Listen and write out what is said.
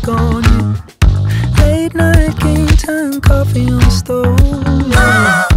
take on you. Late night game time, coffee on the stove, yeah.